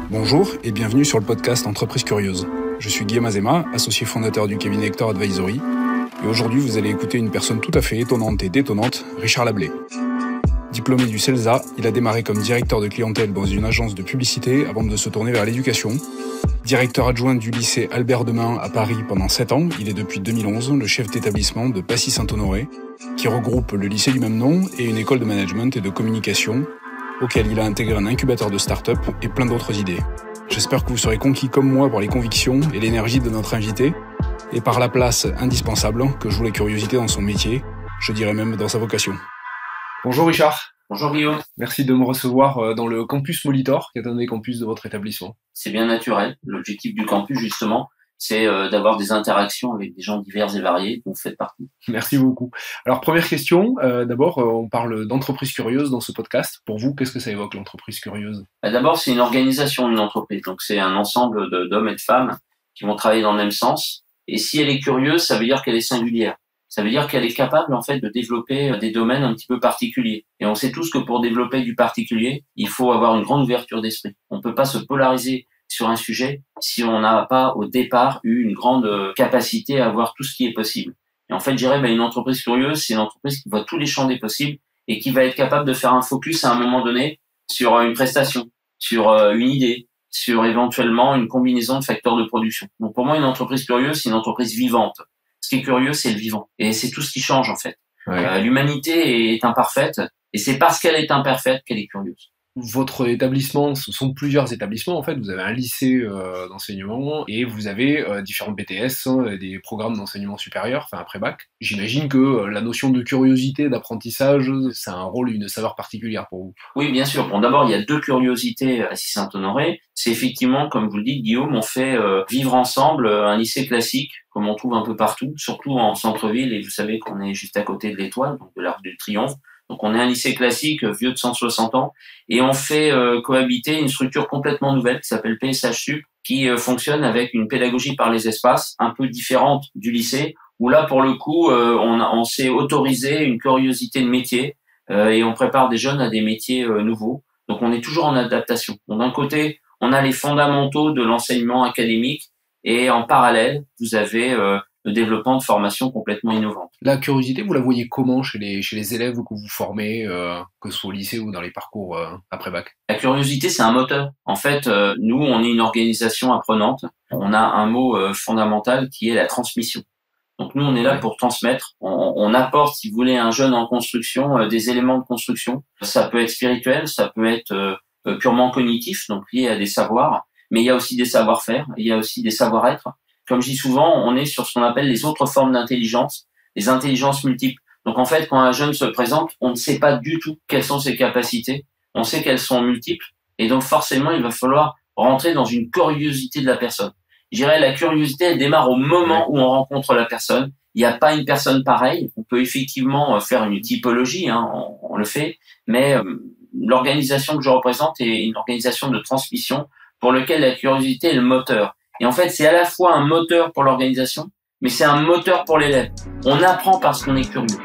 Bonjour et bienvenue sur le podcast Entreprise Curieuse. Je suis Guillaume Azema, associé fondateur du cabinet Hector Advisory. Et aujourd'hui, vous allez écouter une personne tout à fait étonnante et détonnante, Richard Lablé. Diplômé du CELSA, il a démarré comme directeur de clientèle dans une agence de publicité avant de se tourner vers l'éducation. Directeur adjoint du lycée Albert Demain à Paris pendant 7 ans, il est depuis 2011 le chef d'établissement de Passy-Saint-Honoré, qui regroupe le lycée du même nom et une école de management et de communication, auquel il a intégré un incubateur de start-up et plein d'autres idées. J'espère que vous serez conquis comme moi par les convictions et l'énergie de notre invité, et par la place indispensable que joue la curiosité dans son métier, je dirais même dans sa vocation. Bonjour Richard. Bonjour Guillaume. Merci de me recevoir dans le campus Molitor, qui est un des campus de votre établissement. C'est bien naturel. L'objectif du campus, justement, c'est d'avoir des interactions avec des gens divers et variés dont vous faites partie. Merci beaucoup. Alors, première question. D'abord, on parle d'entreprise curieuse dans ce podcast. Pour vous, qu'est-ce que ça évoque, l'entreprise curieuse ? D'abord, c'est une organisation, une entreprise. Donc, c'est un ensemble d'hommes et de femmes qui vont travailler dans le même sens. Et si elle est curieuse, ça veut dire qu'elle est singulière. Ça veut dire qu'elle est capable, en fait, de développer des domaines un petit peu particuliers. Et on sait tous que pour développer du particulier, il faut avoir une grande ouverture d'esprit. On ne peut pas se polariser sur un sujet si on n'a pas, au départ, eu une grande capacité à voir tout ce qui est possible. Et en fait, je dirais, une entreprise curieuse, c'est une entreprise qui voit tous les champs des possibles et qui va être capable de faire un focus à un moment donné sur une prestation, sur une idée, sur éventuellement une combinaison de facteurs de production. Donc pour moi, une entreprise curieuse, c'est une entreprise vivante. Ce qui est curieux, c'est le vivant. Et c'est tout ce qui change, en fait. Ouais. L'humanité est imparfaite, et c'est parce qu'elle est imparfaite qu'elle est curieuse. Votre établissement, ce sont plusieurs établissements, en fait. Vous avez un lycée d'enseignement, et vous avez différents BTS, des programmes d'enseignement supérieur, enfin après bac. J'imagine que la notion de curiosité, d'apprentissage, ça a un rôle, une saveur particulière pour vous. Oui, bien sûr. Bon, d'abord, il y a 2 curiosités à Passy-Saint-Honoré. C'est effectivement, comme vous le dites, Guillaume, on fait vivre ensemble un lycée classique, comme on trouve un peu partout, surtout en centre-ville, et vous savez qu'on est juste à côté de l'Étoile, donc de l'Arc du Triomphe. Donc on est un lycée classique, vieux de 160 ans, et on fait cohabiter une structure complètement nouvelle qui s'appelle PSH-Sup, qui fonctionne avec une pédagogie par les espaces un peu différente du lycée, où là pour le coup on s'est autorisé une curiosité de métier, et on prépare des jeunes à des métiers nouveaux. Donc on est toujours en adaptation. Donc d'un côté, on a les fondamentaux de l'enseignement académique, et en parallèle, vous avez le développement de formations complètement innovantes. La curiosité, vous la voyez comment chez les élèves que vous formez, que ce soit au lycée ou dans les parcours après-bac ? La curiosité, c'est un moteur. En fait, nous, on est une organisation apprenante. On a un mot fondamental qui est la transmission. Donc nous, on est là pour transmettre. On apporte, si vous voulez, à un jeune en construction des éléments de construction. Ça peut être spirituel, ça peut être purement cognitif, donc lié à des savoirs. Mais il y a aussi des savoir-faire, il y a aussi des savoir-être. Comme je dis souvent, on est sur ce qu'on appelle les autres formes d'intelligence, les intelligences multiples. Donc en fait, quand un jeune se présente, on ne sait pas du tout quelles sont ses capacités, on sait qu'elles sont multiples, et donc forcément, il va falloir rentrer dans une curiosité de la personne. Je dirais, la curiosité, elle démarre au moment où on rencontre la personne. Il n'y a pas une personne pareille. On peut effectivement faire une typologie, on le fait, mais l'organisation que je représente est une organisation de transmission pour laquelle la curiosité est le moteur. Et en fait, c'est à la fois un moteur pour l'organisation, mais c'est un moteur pour l'élève. On apprend parce qu'on est curieux.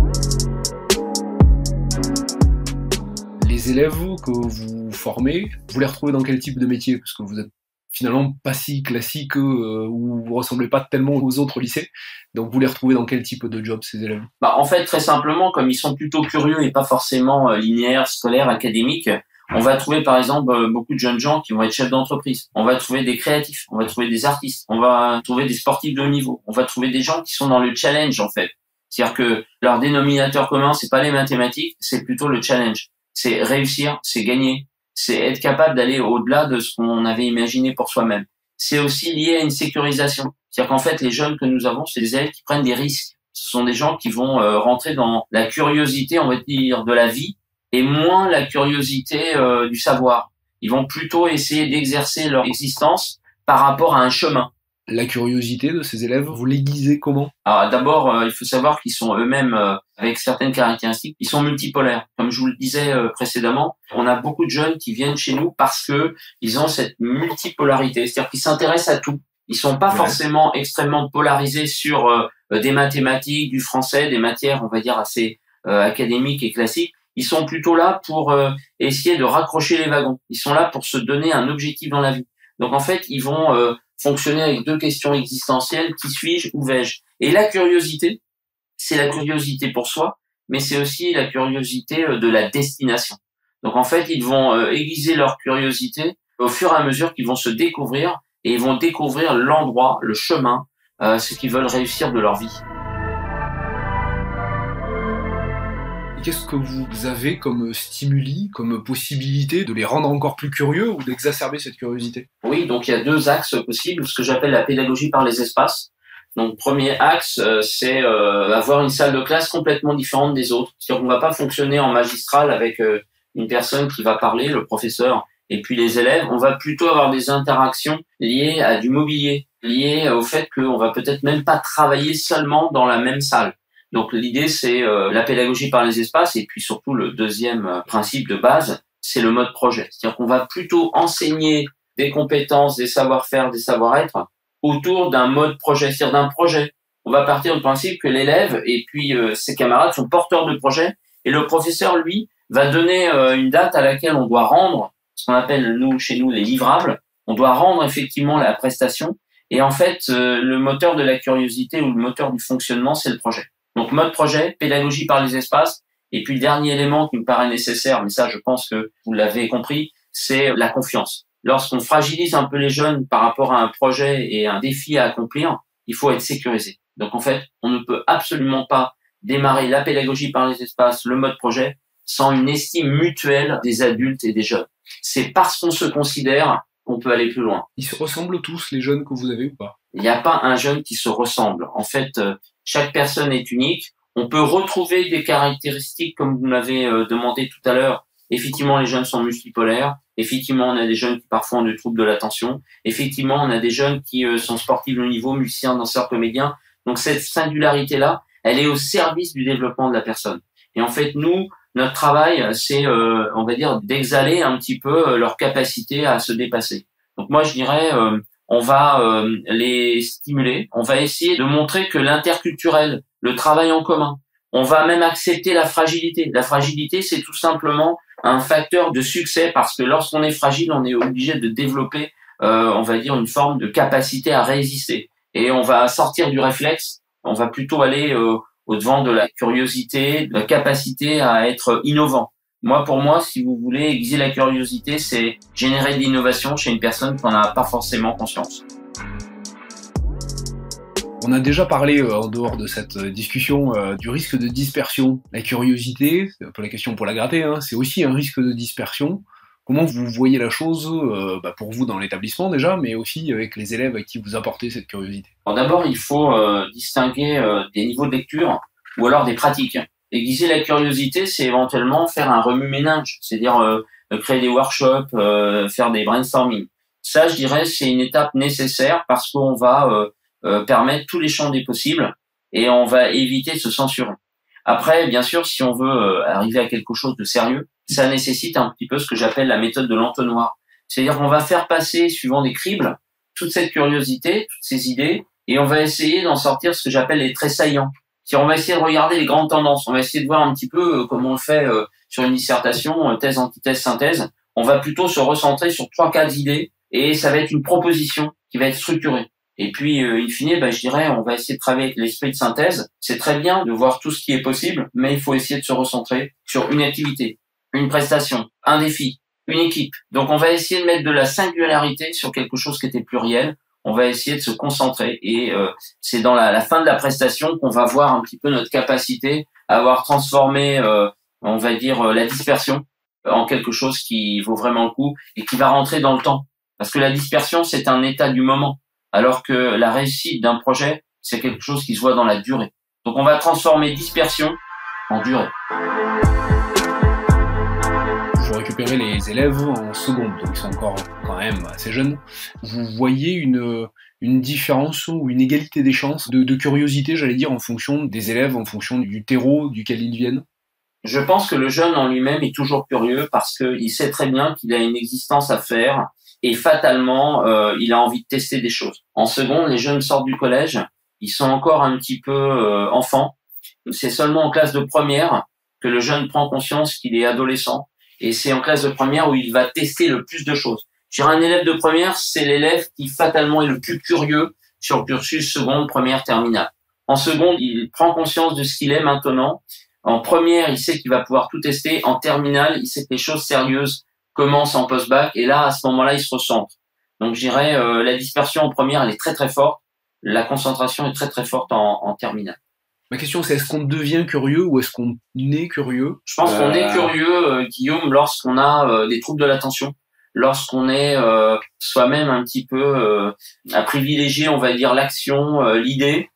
Les élèves que vous formez, vous les retrouvez dans quel type de métier ? Parce que vous êtes finalement pas si classique ou vous ressemblez pas tellement aux autres lycées. Donc vous les retrouvez dans quel type de job, ces élèves ? En fait, très simplement, comme ils sont plutôt curieux et pas forcément linéaires, scolaires, académiques, on va trouver par exemple beaucoup de jeunes gens qui vont être chefs d'entreprise. On va trouver des créatifs, on va trouver des artistes, on va trouver des sportifs de haut niveau. On va trouver des gens qui sont dans le challenge en fait. C'est-à-dire que leur dénominateur commun, c'est pas les mathématiques, c'est plutôt le challenge. C'est réussir, c'est gagner, c'est être capable d'aller au-delà de ce qu'on avait imaginé pour soi-même. C'est aussi lié à une sécurisation. C'est-à-dire qu'en fait, les jeunes que nous avons, c'est des élèves qui prennent des risques. Ce sont des gens qui vont rentrer dans la curiosité, on va dire, de la vie, et moins la curiosité du savoir. Ils vont plutôt essayer d'exercer leur existence par rapport à un chemin. La curiosité de ces élèves, vous l'aiguisez comment ? Alors d'abord, il faut savoir qu'ils sont eux-mêmes, avec certaines caractéristiques, ils sont multipolaires. Comme je vous le disais précédemment, on a beaucoup de jeunes qui viennent chez nous parce que ils ont cette multipolarité, c'est-à-dire qu'ils s'intéressent à tout. Ils sont pas forcément extrêmement polarisés sur des mathématiques, du français, des matières, on va dire, assez académiques et classiques. Ils sont plutôt là pour essayer de raccrocher les wagons. Ils sont là pour se donner un objectif dans la vie. Donc en fait, ils vont fonctionner avec deux questions existentielles: qui suis-je, où vais-je? Et la curiosité, c'est la curiosité pour soi, mais c'est aussi la curiosité de la destination. Donc en fait, ils vont aiguiser leur curiosité au fur et à mesure qu'ils vont se découvrir, et ils vont découvrir l'endroit, le chemin, ce qu'ils veulent réussir de leur vie. Qu'est-ce que vous avez comme stimuli, comme possibilité de les rendre encore plus curieux ou d'exacerber cette curiosité? Oui, donc il y a deux axes possibles, ce que j'appelle la pédagogie par les espaces. Donc premier axe, c'est avoir une salle de classe complètement différente des autres. C'est-à-dire qu'on va pas fonctionner en magistral avec une personne qui va parler, le professeur, et puis les élèves. On va plutôt avoir des interactions liées à du mobilier, liées au fait qu'on va peut-être même pas travailler seulement dans la même salle. Donc l'idée, c'est la pédagogie par les espaces, et puis surtout le deuxième principe de base, c'est le mode projet. C'est-à-dire qu'on va plutôt enseigner des compétences, des savoir-faire, des savoir-être autour d'un mode projet, c'est-à-dire d'un projet. On va partir du principe que l'élève et puis ses camarades sont porteurs de projet, et le professeur, lui, va donner une date à laquelle on doit rendre ce qu'on appelle chez nous les livrables. On doit rendre effectivement la prestation, et en fait le moteur de la curiosité ou le moteur du fonctionnement, c'est le projet. Donc mode projet, pédagogie par les espaces, et puis le dernier élément qui me paraît nécessaire, mais ça je pense que vous l'avez compris, c'est la confiance. Lorsqu'on fragilise un peu les jeunes par rapport à un projet et un défi à accomplir, il faut être sécurisé. Donc en fait, on ne peut absolument pas démarrer la pédagogie par les espaces, le mode projet, sans une estime mutuelle des adultes et des jeunes. C'est parce qu'on se considère qu'on peut aller plus loin. Ils se ressemblent tous, les jeunes que vous avez, ou pas? Il n'y a pas un jeune qui se ressemble. En fait, chaque personne est unique. On peut retrouver des caractéristiques, comme vous m'avez demandé tout à l'heure. Effectivement, les jeunes sont multipolaires. Effectivement, on a des jeunes qui parfois ont des troubles de l'attention. Effectivement, on a des jeunes qui sont sportifs de haut niveau, musiciens, danseurs, comédiens. Donc cette singularité-là, elle est au service du développement de la personne. Et en fait, nous, notre travail, c'est, on va dire, d'exhaler un petit peu leur capacité à se dépasser. Donc moi, je dirais, on va les stimuler. On va essayer de montrer que l'interculturel, le travail en commun, on va même accepter la fragilité. La fragilité, c'est tout simplement un facteur de succès, parce que lorsqu'on est fragile, on est obligé de développer, on va dire, une forme de capacité à résister. Et on va sortir du réflexe, on va plutôt aller au-devant de la curiosité, de la capacité à être innovant. Pour moi, si vous voulez aiguiser la curiosité, c'est générer de l'innovation chez une personne qui n'en a pas forcément conscience. On a déjà parlé, en dehors de cette discussion, du risque de dispersion. La curiosité, c'est un peu la question pour la gratter, hein, c'est aussi un risque de dispersion. Comment vous voyez la chose, pour vous dans l'établissement déjà, mais aussi avec les élèves à qui vous apportez cette curiosité? Alors d'abord, il faut distinguer des niveaux de lecture ou alors des pratiques. Aiguiser la curiosité, c'est éventuellement faire un remue-ménage, c'est-à-dire créer des workshops, faire des brainstorming. Ça, je dirais, c'est une étape nécessaire, parce qu'on va permettre tous les champs des possibles, et on va éviter de se censurer. Après, bien sûr, si on veut arriver à quelque chose de sérieux, ça nécessite un petit peu ce que j'appelle la méthode de l'entonnoir. C'est-à-dire qu'on va faire passer, suivant des cribles, toute cette curiosité, toutes ces idées, et on va essayer d'en sortir ce que j'appelle les traits saillants. On va essayer de regarder les grandes tendances, on va essayer de voir un petit peu comme on le fait sur une dissertation, thèse, antithèse, synthèse. On va plutôt se recentrer sur 3-4 idées, et ça va être une proposition qui va être structurée. Et puis, in fine, je dirais, on va essayer de travailler avec l'esprit de synthèse. C'est très bien de voir tout ce qui est possible, mais il faut essayer de se recentrer sur une activité, une prestation, un défi, une équipe. Donc, on va essayer de mettre de la singularité sur quelque chose qui était pluriel. On va essayer de se concentrer, et c'est dans la fin de la prestation qu'on va voir un petit peu notre capacité à avoir transformé, on va dire, la dispersion en quelque chose qui vaut vraiment le coup et qui va rentrer dans le temps. Parce que la dispersion, c'est un état du moment, alors que la réussite d'un projet, c'est quelque chose qui se voit dans la durée. Donc on va transformer dispersion en durée. Vous récupérez les élèves en seconde, donc ils sont encore quand même assez jeunes. Vous voyez une différence ou une égalité des chances de curiosité, j'allais dire, en fonction des élèves, en fonction du terreau duquel ils viennent? Je pense que le jeune en lui-même est toujours curieux, parce qu'il sait très bien qu'il a une existence à faire, et fatalement, il a envie de tester des choses. En seconde, les jeunes sortent du collège, ils sont encore un petit peu enfants. C'est seulement en classe de première que le jeune prend conscience qu'il est adolescent. Et c'est en classe de première où il va tester le plus de choses. Je dirais un élève de première, c'est l'élève qui fatalement est le plus curieux sur le cursus seconde, première, terminale. En seconde, il prend conscience de ce qu'il est maintenant. En première, il sait qu'il va pouvoir tout tester. En terminale, il sait que les choses sérieuses commencent en post-bac. Et là, à ce moment-là, il se recentre. Donc, je dirais, la dispersion en première, elle est très, très forte. La concentration est très, très forte en terminale. Ma question, c'est est-ce qu'on devient curieux ou est-ce qu'on est curieux? Je pense qu'on est curieux, Guillaume, lorsqu'on a des troubles de l'attention, lorsqu'on est soi-même un petit peu à privilégier, on va dire, l'action, l'idée,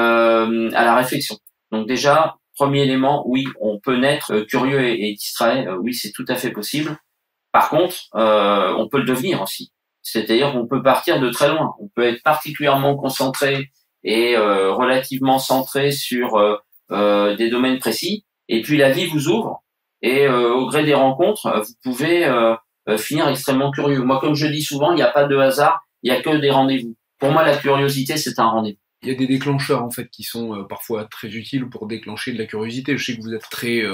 à la réflexion. Donc déjà, premier élément, oui, on peut naître curieux et distrait, oui, c'est tout à fait possible. Par contre, on peut le devenir aussi. C'est-à-dire qu'on peut partir de très loin. On peut être particulièrement concentré et relativement centré sur des domaines précis. Et puis la vie vous ouvre et au gré des rencontres, vous pouvez finir extrêmement curieux. Moi, comme je dis souvent, il n'y a pas de hasard, il n'y a que des rendez-vous. Pour moi, la curiosité, c'est un rendez-vous. Il y a des déclencheurs en fait qui sont parfois très utiles pour déclencher de la curiosité. Je sais que vous êtes très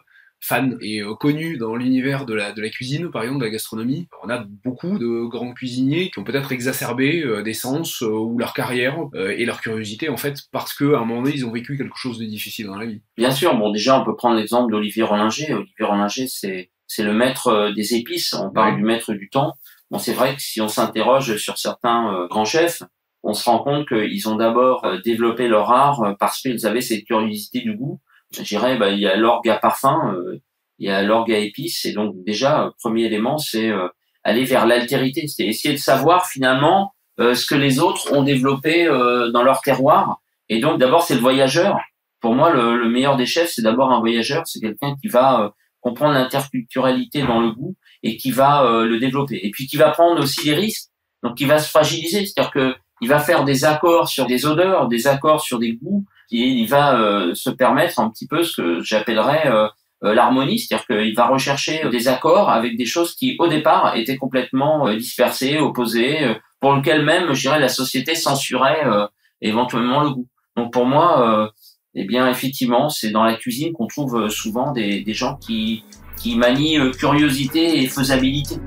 fan et connu dans l'univers de la cuisine, par exemple, de la gastronomie. On a beaucoup de grands cuisiniers qui ont peut-être exacerbé des sens ou leur carrière et leur curiosité, en fait, parce qu'à un moment donné, ils ont vécu quelque chose de difficile dans la vie. Bien sûr, bon, déjà, on peut prendre l'exemple d'Olivier Rollinger. Olivier Rollinger, c'est le maître des épices. On parle du maître du temps. Bon, c'est vrai que si on s'interroge sur certains grands chefs, on se rend compte qu'ils ont d'abord développé leur art parce qu'ils avaient cette curiosité du goût. Je dirais, il y a l'orgue à parfum, il y a l'orgue à épices, et donc déjà, premier élément, c'est aller vers l'altérité, c'est essayer de savoir finalement ce que les autres ont développé dans leur terroir. Et donc d'abord, c'est le voyageur. Pour moi, le meilleur des chefs, c'est d'abord un voyageur, c'est quelqu'un qui va comprendre l'interculturalité dans le goût et qui va le développer. Et puis qui va prendre aussi des risques, donc qui va se fragiliser, c'est-à-dire que il va faire des accords sur des odeurs, des accords sur des goûts, et il va se permettre un petit peu ce que j'appellerais l'harmonie, c'est-à-dire qu'il va rechercher des accords avec des choses qui, au départ, étaient complètement dispersées, opposées, pour lesquelles même, je dirais, la société censurait éventuellement le goût. Donc pour moi, eh bien, effectivement, c'est dans la cuisine qu'on trouve souvent des gens qui manient curiosité et faisabilité.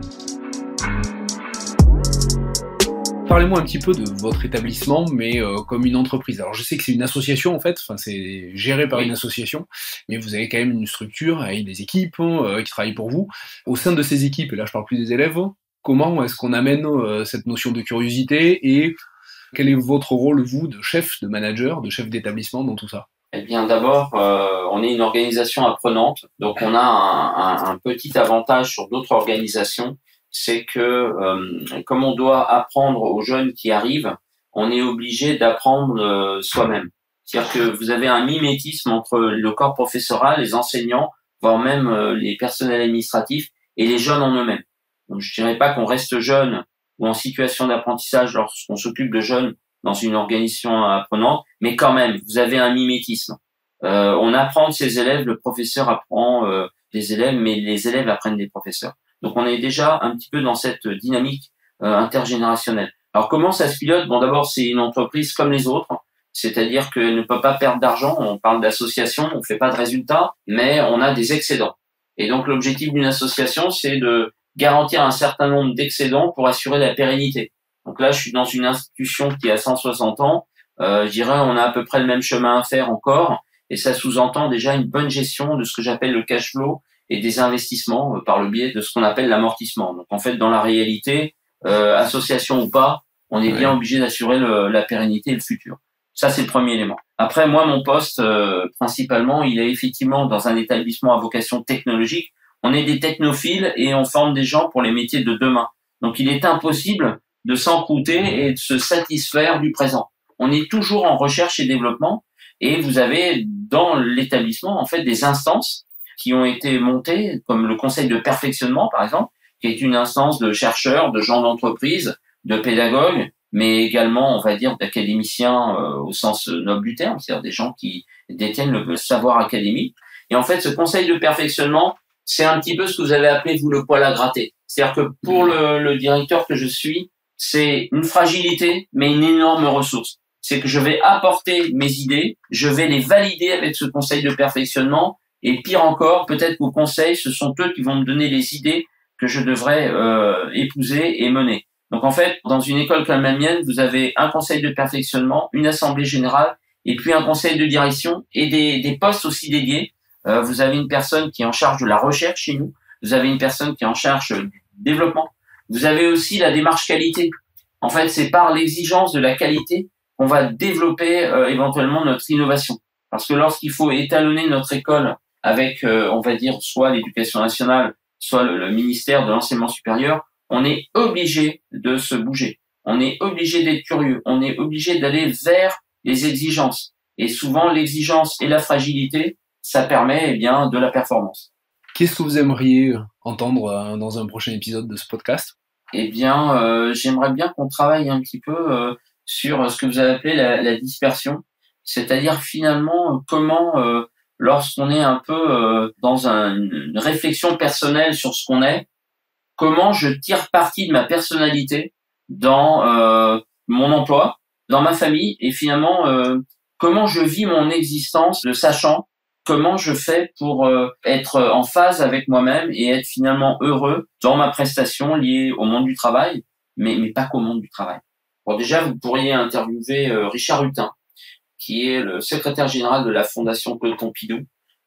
Parlez-moi un petit peu de votre établissement, mais comme une entreprise. Alors je sais que c'est une association en fait, enfin c'est géré par une association, mais vous avez quand même une structure avec des équipes qui travaillent pour vous. Au sein de ces équipes, et là je parle plus des élèves, comment est-ce qu'on amène cette notion de curiosité et quel est votre rôle, vous, de chef, de manager, de chef d'établissement dans tout ça? Eh bien d'abord, on est une organisation apprenante, donc on a un petit avantage sur d'autres organisations, c'est que comme on doit apprendre aux jeunes qui arrivent, on est obligé d'apprendre soi-même. C'est-à-dire que vous avez un mimétisme entre le corps professoral, les enseignants, voire même les personnels administratifs et les jeunes en eux-mêmes. Donc je dirais pas qu'on reste jeune ou en situation d'apprentissage lorsqu'on s'occupe de jeunes dans une organisation apprenante, mais quand même, vous avez un mimétisme. On apprend de ses élèves, le professeur apprend des élèves, mais les élèves apprennent des professeurs. Donc on est déjà un petit peu dans cette dynamique intergénérationnelle. Alors comment ça se pilote? Bon, d'abord c'est une entreprise comme les autres, c'est-à-dire qu'elle ne peut pas perdre d'argent. On parle d'association, on fait pas de résultats, mais on a des excédents. Et donc l'objectif d'une association, c'est de garantir un certain nombre d'excédents pour assurer la pérennité. Donc là, je suis dans une institution qui a 160 ans. Je dirais on a à peu près le même chemin à faire encore, et ça sous-entend déjà une bonne gestion de ce que j'appelle le cash flow et des investissements par le biais de ce qu'on appelle l'amortissement. Donc en fait, dans la réalité, association ou pas, on est bien obligé d'assurer la pérennité et le futur. Ça, c'est le premier élément. Après, moi, mon poste, principalement, il est effectivement dans un établissement à vocation technologique. On est des technophiles et on forme des gens pour les métiers de demain. Donc il est impossible de s'encrouter et de se satisfaire du présent. On est toujours en recherche et développement, et vous avez dans l'établissement en fait des instances qui ont été montées, comme le conseil de perfectionnement par exemple, qui est une instance de chercheurs, de gens d'entreprise, de pédagogues, mais également on va dire d'académiciens au sens noble du terme, c'est-à-dire des gens qui détiennent le savoir académique. Et en fait ce conseil de perfectionnement, c'est un petit peu ce que vous avez appelé vous le poil à gratter. C'est-à-dire que pour le directeur que je suis, c'est une fragilité, mais une énorme ressource. C'est que je vais apporter mes idées, je vais les valider avec ce conseil de perfectionnement, Et pire encore, peut-être qu'au conseil, ce sont eux qui vont me donner les idées que je devrais épouser et mener. Donc en fait, dans une école comme la mienne, vous avez un conseil de perfectionnement, une assemblée générale, et puis un conseil de direction et des postes aussi dédiés. Vous avez une personne qui est en charge de la recherche chez nous, vous avez une personne qui est en charge du développement, vous avez aussi la démarche qualité. En fait, c'est par l'exigence de la qualité qu'on va développer éventuellement notre innovation. Parce que lorsqu'il faut étalonner notre école avec, on va dire, soit l'éducation nationale, soit le ministère de l'enseignement supérieur, on est obligé de se bouger. On est obligé d'être curieux. On est obligé d'aller vers les exigences. Et souvent, l'exigence et la fragilité, ça permet, de la performance. Qu'est-ce que vous aimeriez entendre dans un prochain épisode de ce podcast? J'aimerais bien qu'on travaille un petit peu sur ce que vous avez appelé la dispersion. C'est-à-dire finalement comment, lorsqu'on est un peu dans une réflexion personnelle sur ce qu'on est, comment je tire parti de ma personnalité dans mon emploi, dans ma famille, et finalement comment je vis mon existence, le sachant, comment je fais pour être en phase avec moi-même et être finalement heureux dans ma prestation liée au monde du travail, mais pas qu'au monde du travail. Bon, déjà, vous pourriez interviewer Richard Hutin, qui est le secrétaire général de la Fondation Claude Pompidou.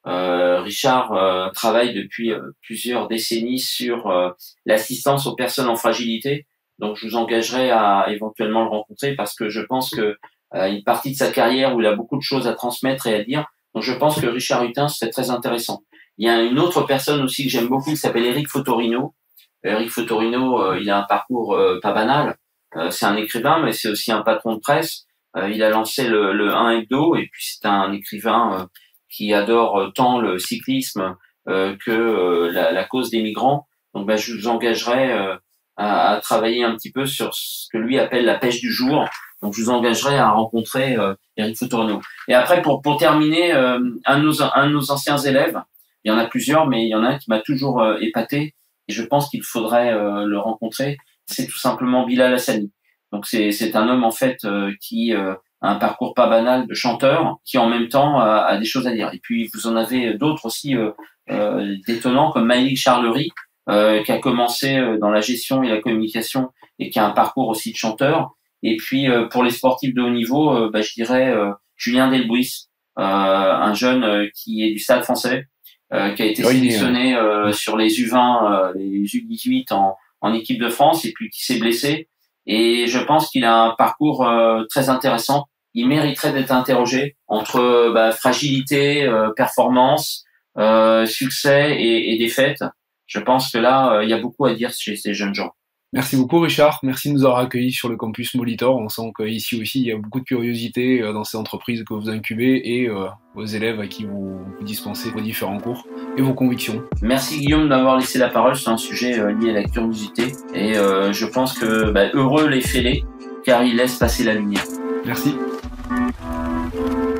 Richard travaille depuis plusieurs décennies sur l'assistance aux personnes en fragilité. Donc, je vous engagerai à éventuellement le rencontrer parce que je pense que une partie de sa carrière où il a beaucoup de choses à transmettre et à dire. Donc, je pense que Richard Hutin serait très intéressant. Il y a une autre personne aussi que j'aime beaucoup qui s'appelle Éric Fotorino. Éric Fotorino, il a un parcours pas banal. C'est un écrivain, mais c'est aussi un patron de presse. Il a lancé le 1 Hebdo et puis c'est un écrivain qui adore tant le cyclisme que la cause des migrants. Donc je vous engagerai à travailler un petit peu sur ce que lui appelle la pêche du jour. Donc je vous engagerai à rencontrer Éric Fotorino. Et après pour terminer, un de nos anciens élèves, il y en a plusieurs, mais il y en a un qui m'a toujours épaté et je pense qu'il faudrait le rencontrer. C'est tout simplement Bilal Hassani. Donc c'est un homme en fait qui a un parcours pas banal de chanteur, qui en même temps a des choses à dire. Et puis vous en avez d'autres aussi détonnants comme Maëlys Charlery, qui a commencé dans la gestion et la communication et qui a un parcours aussi de chanteur. Et puis pour les sportifs de haut niveau, je dirais Julien Delbouis, un jeune qui est du Stade Français, qui a été sélectionné sur les U20, les U18 en équipe de France et puis qui s'est blessé. Et je pense qu'il a un parcours très intéressant. Il mériterait d'être interrogé entre fragilité, performance, succès et défaite. Je pense que là, il y a beaucoup à dire chez ces jeunes gens. Merci beaucoup Richard, merci de nous avoir accueillis sur le campus Molitor. On sent qu'ici aussi il y a beaucoup de curiosité dans ces entreprises que vous incubez et vos élèves à qui vous dispensez vos différents cours et vos convictions. Merci Guillaume d'avoir laissé la parole sur un sujet lié à la curiosité et je pense que heureux les fêlés car ils laissent passer la lumière. Merci.